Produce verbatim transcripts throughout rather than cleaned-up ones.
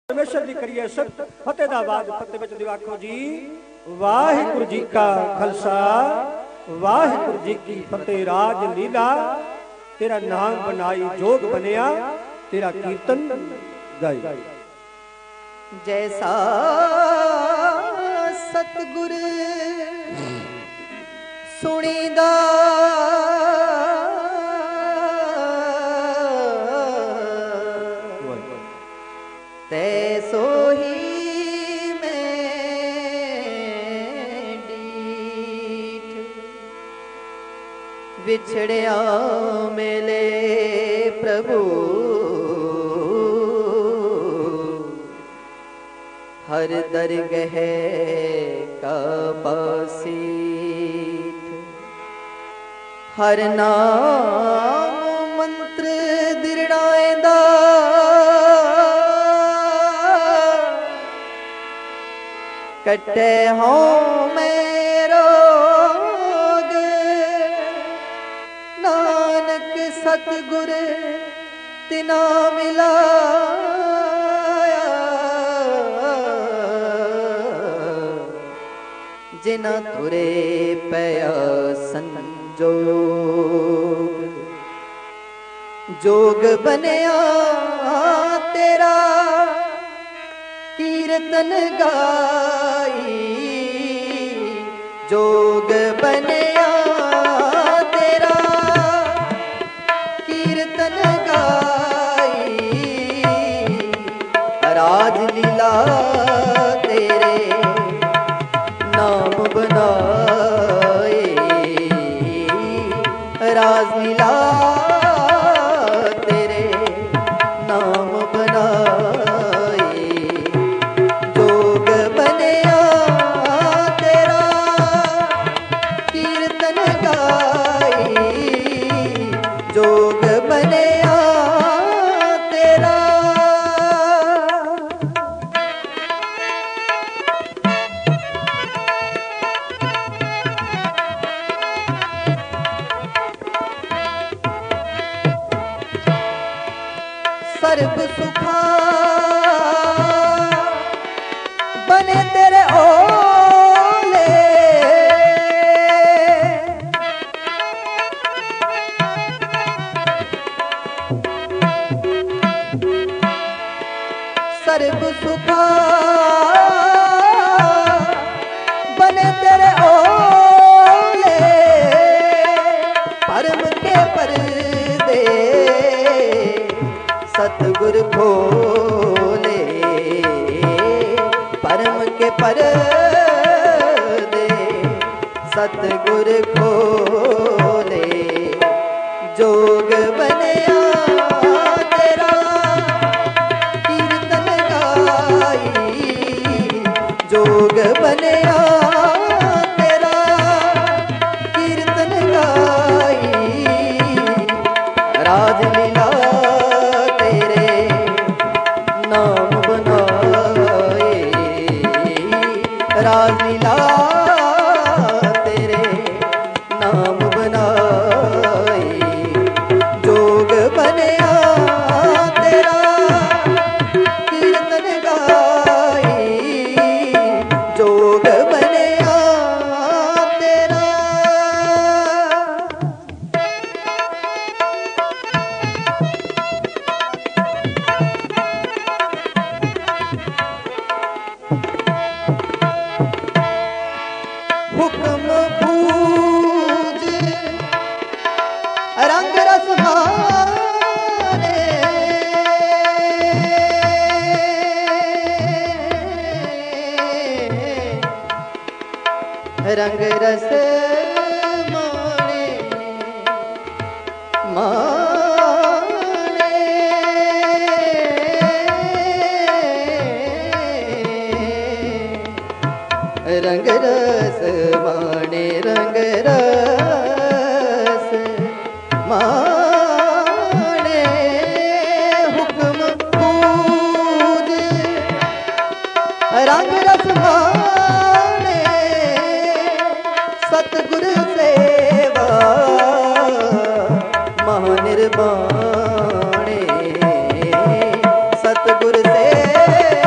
परमेश्वर जी करिए सत फतेह दा बाज फतेह विच दिओ आखो जी वाहिगुरु जी का खालसा वाहिगुरु जी की फतेह। राज लीला तेरा नाम बनाई जोग बनिया तेरा कीर्तन गाई। जैसा सतगुर सुनीदा तैसो ही मैं डीठ बिछड़िया मेले प्रभु हर दरगह का पासीठ हर नाम मंत्र दिरड़ाएंदा कटे हों मैं रोग नानक सतगुर तिना मिला जिना तुरे पया संजोग जोग बनिया तेरा कीर्तन गाई जोग बनिया तेरा कीर्तन गाई राज लीला तेरे नाम बनाए राज लीला तेरे नाम बनाए जोग बनिया तेरा कीर्तन गाई जोग बनिया तेरा। सर्व सुखा बने तेरे ओले सर्व सुखा बने तेरे ओले परम के परदे सतगुर खोले परम के परदे सतगुर खोले जोग बनिया तेरा कीर्तन गाई जोग बनिया तेरा कीर्तन गाई राज लीला नाम बनाए राज लीला तेरे नाम बनाए जोग बनिया तेरा कीर्तन गाई जोग बनिया तेरा। हुक्म पूज रंग रस माने रंग रस माने माने रंग रस माने रंग रस माने हुक्म पूज रंग रस माने सतगुर सेवा महानिर्वाणे सतगुर सेवा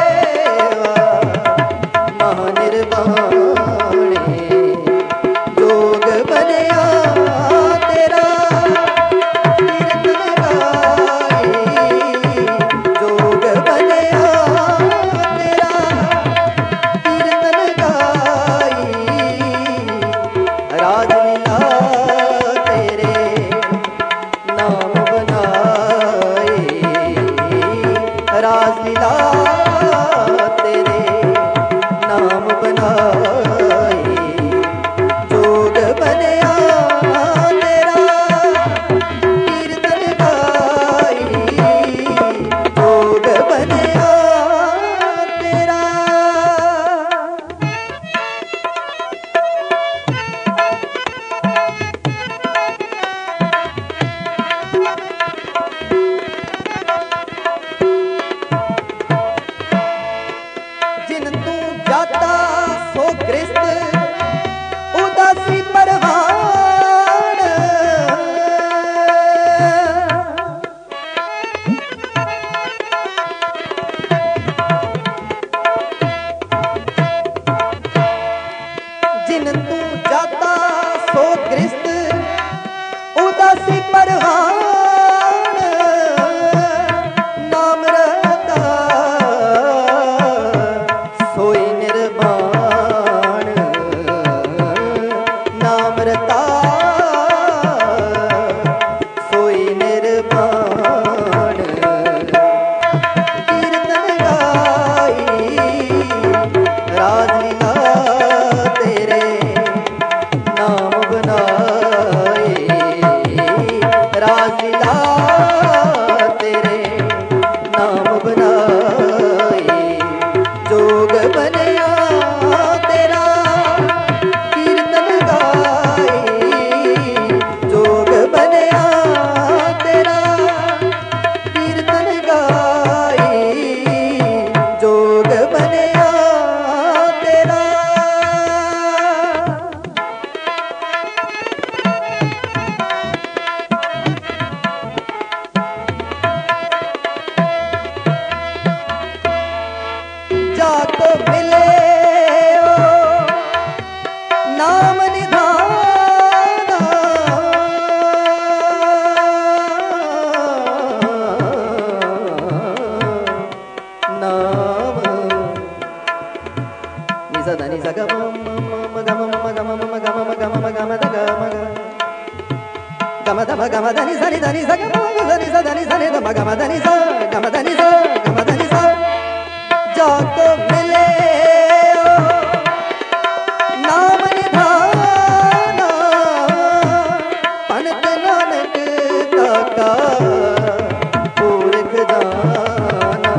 तेरे नाम बनाए जोग बनया तेरा कीर्तन गाई जोग बनया तेरा। जिन तू जाता सो ग्रस्त उदासी परवान जिन तू जाता सो ग्रस्त उदासी परवान नाम रहता सोई निर्वाण नाम रता सोई निर्वाण कीर्तन गाई राजलीला तेरे नाम बनाए राजलीला तेरे नाम बनाए जोग बनया तेरा कीर्तन गाई जोग बनया तेरा कीर्तन गाई जोग बनया तेरा। जाको मिले ओ नाम निधाना नाम निसा धा निसा ग म म ग म म ग म म ग म म ग म म ग म द ग म ग ग म द म ग म द नि सा नि ध नि सा ग म ग ध नि सा ध नि सा नि ध म ग म द नि सा ग म द नि सा ग म द नि सा। जाको मिले ओ नाम निधाना पंत नानक काका पुरख जाना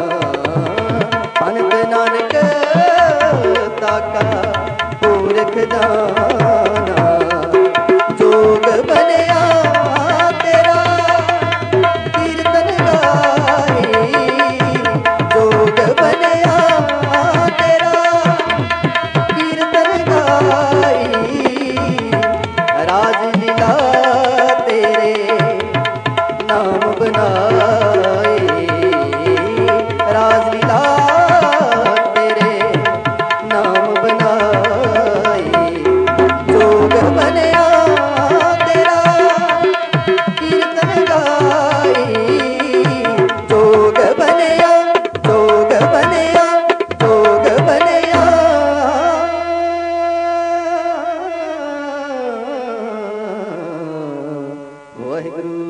पंत नानक काका पुरख जाना जोग बनया तेरा कीर्तन गाई जोग बनया तेरा कीर्तन गाई राजलीला तेरे नाम बनाए राजलीला तेरे नाम बनाए जोग बनया तेरा कीर्तन गाई जोग बनया जोग बनया जोग बनया। वाहिगुरु।